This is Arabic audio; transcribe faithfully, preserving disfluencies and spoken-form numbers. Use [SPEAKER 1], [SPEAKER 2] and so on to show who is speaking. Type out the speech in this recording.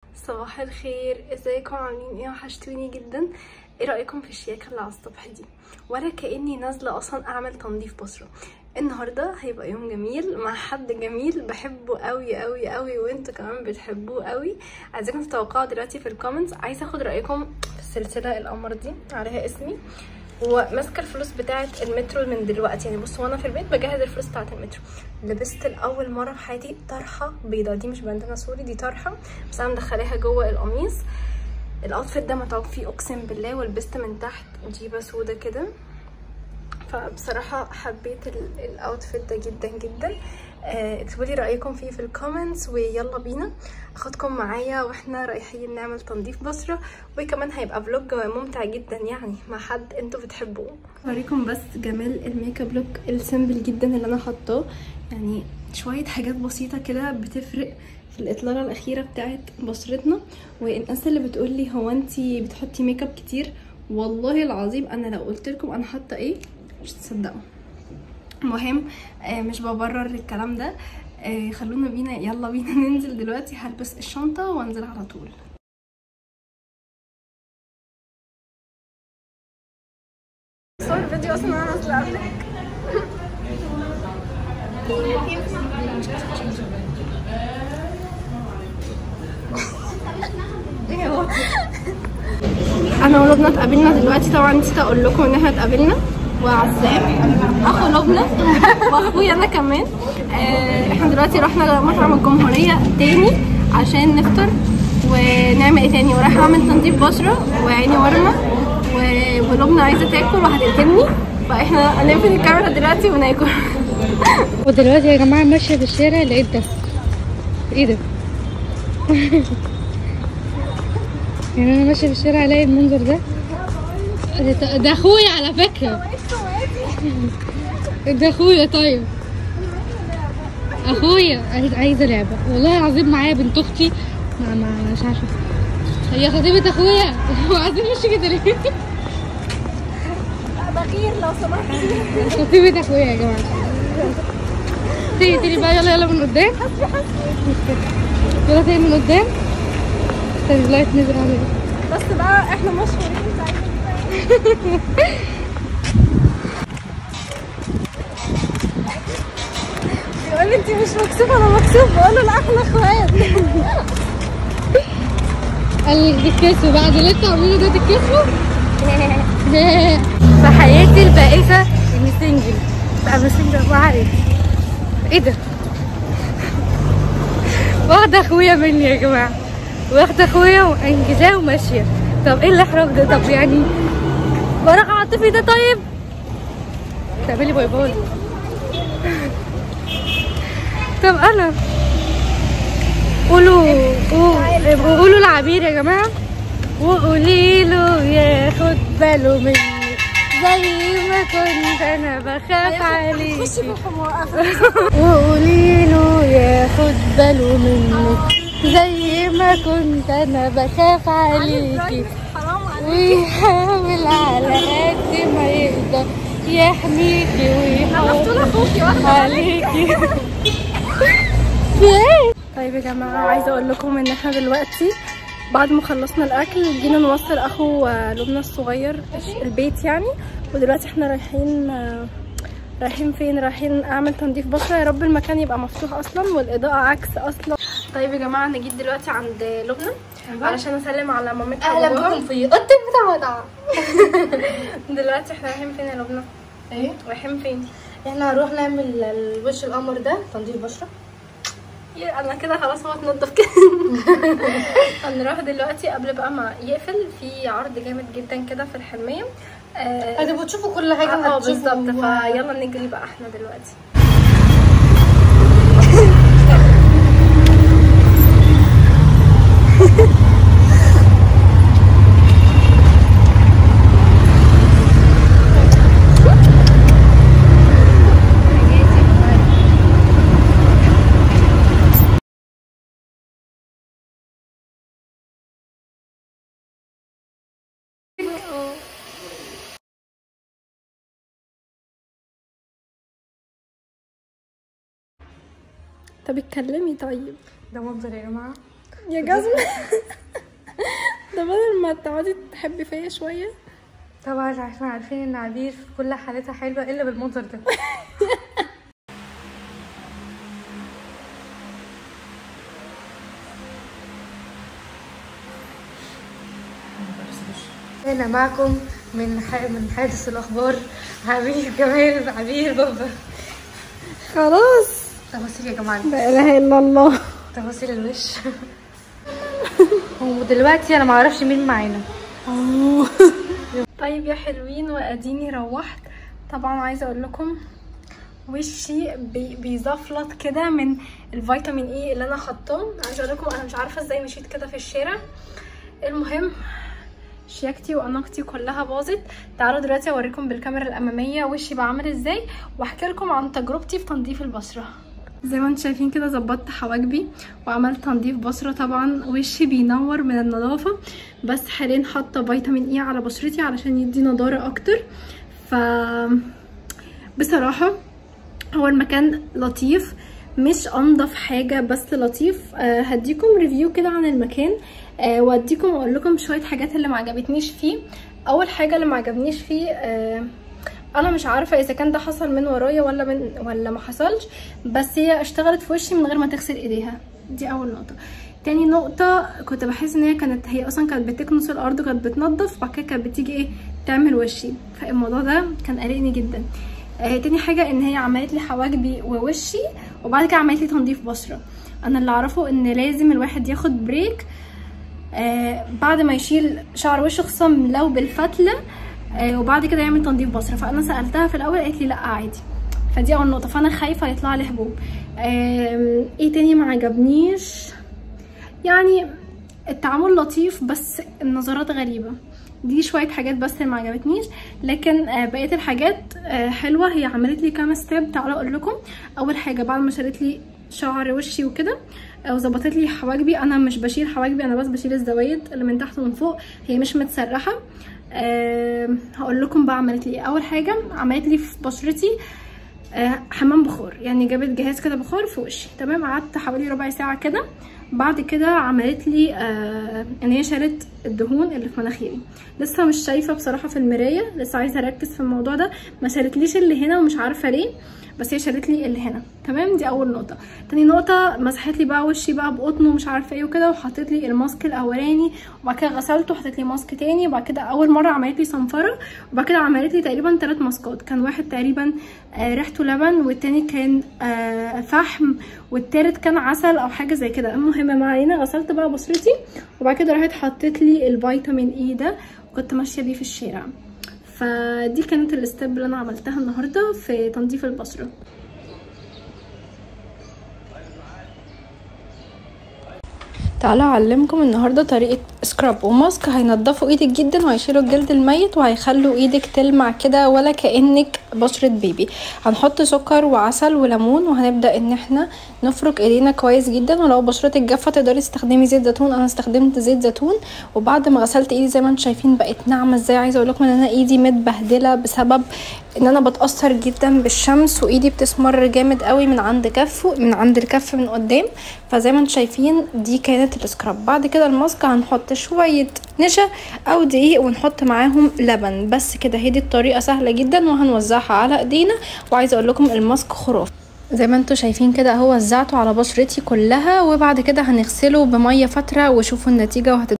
[SPEAKER 1] صباح الخير، ازيكم؟ عاملين ايه؟ وحشتوني جدا. ايه رايكم في الشياكه اللي على الصبح دي؟ ولا كاني نازله اصلا اعمل تنظيف بشره. النهارده هيبقى يوم جميل مع حد جميل بحبه قوي قوي قوي، وانتوا كمان بتحبوه قوي. عايزاكم تتوقعوا دلوقتي في الكومنتس. عايزه اخد رايكم في السلسله القمر دي، عليها اسمي وماسكه الفلوس بتاعه المترو من دلوقتي. يعني بصوا، وانا في البيت بجهز الفلوس بتاعه المترو، لبست لاول مره في حياتي طرحه بيضه. دي مش باندانا سوري، دي طرحه، بس انا مدخلاها جوه القميص. الاوتفيت ده متعوب فيه اقسم بالله، ولبست من تحت جيبه سودا كده. فبصراحه حبيت الاوتفيت ده جدا جدا. اكتبوا لي رايكم فيه في الكومنتس، ويلا بينا اخدكم معايا واحنا رايحين نعمل تنظيف بشره. وكمان هيبقى فلوج ممتع جدا يعني مع حد انتوا بتحبوه. اوريكم بس جمال الميك اب لوك السيمبل جدا اللي انا حاطاه. يعني شويه حاجات بسيطه كده بتفرق في الاطلاله الاخيره بتاعت بشرتنا. والناس اللي بتقول لي هو انتي بتحطي ميك اب كتير، والله العظيم انا لو قلت لكم انا حاطه ايه مش تصدقوا. مهم آه مش ببرر الكلام ده. آه خلونا بينا، يلا بينا ننزل دلوقتي. هلبس الشنطه وانزل على طول. صور فيديو اصلا انا نازله قبلك. انا ولبنى اتقابلنا دلوقتي. طبعا نسيت اقول لكم ان احنا اتقابلنا، وعزام اخو لبنى واخويا انا كمان. آه احنا دلوقتي رحنا مطعم الجمهوريه تاني عشان نفطر ونعمل ايه تاني، ورايحه اعمل تنظيف بشره وعيني ورمه، ولبنى عايزه تاكل وهتقتلني، فاحنا هنقفل الكاميرا دلوقتي وناكل.
[SPEAKER 2] ودلوقتي يا جماعه ماشيه في الشارع لقيت ده. ايه ده؟ يعني انا ماشيه في الشارع الاقي المنظر ده. ده اخويا على فكره. ده اخويا. طيب اخويا عايزه لعبه والله العظيم. معايا بنت اختي ما ما مش عارفه هي خطيبه اخويا. هو عايزين مش كده ليه؟
[SPEAKER 1] بغير لو سمحتي.
[SPEAKER 2] خطيبه اخويا يا جماعه. تيجي تيجي بقى، يلا يلا من قدام. يلا تيجي من قدام. استني اللايت نزل علينا.
[SPEAKER 1] بس بقى احنا مشهورين بيقول لي انتي مش مكسوفه. انا مكسوف. بقول له لا احنا اخوات.
[SPEAKER 2] قال لي تتكسفوا بعد اللي انتوا عاملينه ده؟ تتكسفوا؟ في حياتي البائسه اني سنجل. بقى سنجل وعارف ايه ده؟ واخده اخويا مني يا جماعه، واخده اخويا وانجزاه وماشيه. طب ايه الاحراج ده؟ طب يعني براء عاطفي ده. طيب تعملي باي باي. طب انا قولوا قولوا العبير يا جماعه، وقولي له ياخد باله مني زي ما كنت انا بخاف عليكي. وقولي له ياخد باله منك زي ما كنت انا بخاف عليكي، ويحاول على قد ما يقدر يحميكي ويحافظ عليكي.
[SPEAKER 1] طيب يا جماعه، عايزه اقول لكم ان احنا دلوقتي بعد ما خلصنا الاكل جينا نوصل اخو لبنى الصغير البيت يعني. ودلوقتي احنا رايحين رايحين فين؟ رايحين اعمل تنظيف بشره. يا رب المكان يبقى مفتوح اصلا والاضاءه عكس اصلا. طيب يا جماعه، انا جيت دلوقتي عند لبنى علشان اسلم على مامتها.
[SPEAKER 2] اهلا بكم في اوضتك بتاع.
[SPEAKER 1] دلوقتي احنا رايحين فين يا لبنى؟
[SPEAKER 2] ايه
[SPEAKER 1] رايحين فين؟
[SPEAKER 2] احنا هنروح نعمل الوش القمر ده تنظيف بشره.
[SPEAKER 1] انا كده خلاص هو اتنضف كده. هنروح دلوقتي قبل بقى ما يقفل، في عرض جامد جدا كده في الحلميه.
[SPEAKER 2] هتبقوا تشوفوا كل حاجه.
[SPEAKER 1] اه بالظبط. فيلا نجري بقى احنا دلوقتي. طب اتكلمي. طيب
[SPEAKER 2] ده منظر يا جماعه.
[SPEAKER 1] يا جزمة. ده بدل ما تقعدي تحبي فيا شويه.
[SPEAKER 2] طبعا عشان عارفين ان عبير في كل حالتها حلوه الا بالمنظر ده. انا معكم من ح... من حادث الاخبار عبير جمال عبير بابا.
[SPEAKER 1] خلاص
[SPEAKER 2] تفاصيل يا جماعه،
[SPEAKER 1] لا اله الا الله.
[SPEAKER 2] تفاصيل الوش. ودلوقتي انا معرفش مين معانا.
[SPEAKER 1] طيب يا حلوين، واديني روحت. طبعا عايزه اقول لكم وشي بي بيزفلط كده من الفيتامين اي اللي انا حطاه. عايزه اقول لكم انا مش عارفه ازاي مشيت كده في الشارع. المهم شياكتي واناقتي كلها باظت. تعالوا دلوقتي اوريكم بالكاميرا الاماميه وشي بعمل ازاي، واحكي لكم عن تجربتي في تنظيف البشره. زي ما انتم شايفين كده ظبطت حواجبي وعملت تنظيف بشره. طبعا وشي بينور من النظافه، بس حاليا حاطه فيتامين اي على بشرتي علشان يدي نضاره اكتر. ف بصراحه هو المكان لطيف، مش انضف حاجه بس لطيف. أه هديكم ريفيو كده عن المكان، أه واديكم اقول لكم شويه حاجات اللي ما عجبتنيش فيه. اول حاجه اللي ما عجبنيش فيه أه انا مش عارفه اذا كان ده حصل من ورايا ولا من ولا ما حصلش، بس هي اشتغلت في وشي من غير ما تغسل ايديها. دي اول نقطه. تاني نقطه كنت بحس ان هي كانت هي اصلا كانت بتكنس الارض وكانت بتنظف، وبعد كده كانت بتيجي ايه تعمل وشي، فالموضوع ده كان قلقني جدا. آه تاني حاجه ان هي عملت لي حواجبي ووشي وبعد كده عملت لي تنظيف بشره. انا اللي اعرفه ان لازم الواحد ياخد بريك آه بعد ما يشيل شعر وشه، خصوصا لو بالفتله، آه وبعد كده يعمل تنظيف بشره. فانا سالتها في الاول قالت لي لا عادي. فدي اول نقطه. فانا خايفه يطلع لي حبوب. آه ايه تاني ما عجبنيش؟ يعني التعامل لطيف بس النظرات غريبه. دي شويه حاجات بس اللي ما عجبتنيش، لكن آه بقيه الحاجات آه حلوه. هي عملت لي كام ستيب، تعالوا اقول لكم. اول حاجه بعد ما شالت لي شعر وشي وكده وظبطت لي حواجبي. انا مش بشيل حواجبي، انا بس بشيل الزوايد اللي من تحت ومن فوق، هي مش متسرحه. أه هقول لكم بقى عملت لي ايه. اول حاجه عملت لي في بشرتي أه حمام بخار، يعني جابت جهاز كده بخار في وشي. تمام، قعدت حوالي ربع ساعه كده. بعد كده عملت لي آه ان هي شالت الدهون اللي في مناخيري. لسه مش شايفه بصراحه في المرايه، لسه عايزه اركز في الموضوع ده. ما شالتليش اللي هنا ومش عارفه ليه، بس هي شالت لي اللي هنا. تمام، دي اول نقطه. تاني نقطه مسحت لي بقى وشي بقى بقطن ومش عارفه ايه وكده، وحطيت لي الماسك الاولاني وبعد كده غسلته وحطيت لي ماسك تاني، وبعد كده اول مره عملت لي صنفره، وبعد كده عملت لي تقريبا ثلاث ماسكات. كان واحد تقريبا آه ريحته لبن، والتاني كان آه فحم، والتالت كان عسل او حاجه زي كده. المهم ما علينا، غسلت بقى بشرتي وبعد كده راحت حطيت لي الفيتامين اي ده وكنت ماشيه بيه في الشارع. فدي كانت الستيب اللي انا عملتها النهارده في تنظيف البشره. تعالوا اعلمكم النهارده طريقه سكراب وماسك هينضفوا ايدك جدا، وهيشيلوا الجلد الميت، وهيخلوا ايدك تلمع كده ولا كانك بشره بيبي. هنحط سكر وعسل وليمون، وهنبدا ان احنا نفرك ايدينا كويس جدا. ولو بشرتك جافه تقدري تستخدمي زيت زيتون، انا استخدمت زيت زيتون. وبعد ما غسلت ايدي زي ما انتم شايفين بقت ناعمه ازاي. عايزه اقول لكم ان انا ايدي متبهدله بسبب ان انا بتاثر جدا بالشمس، وايدي بتسمر جامد قوي من عند كفه من عند الكف من قدام. فزي ما انتم شايفين دي كانت السكراب. بعد كده الماسك هنحط شويه نشا او دقيق ونحط معاهم لبن بس كده. هي دي الطريقه سهله جدا وهنوزعها على ايدينا. وعايزه اقول لكم الماسك خرافي زي ما انتم شايفين كده اهو، وزعته على بشرتي كلها. وبعد كده هنغسله بميه فتره وشوفوا النتيجه وهت